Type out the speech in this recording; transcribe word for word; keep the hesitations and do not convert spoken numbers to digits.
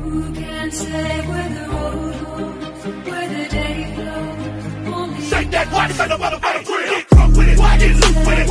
Who can say where the road goes, where the day flows? Only shake that body, say the motherfucker, get drunk with it, get loose with it.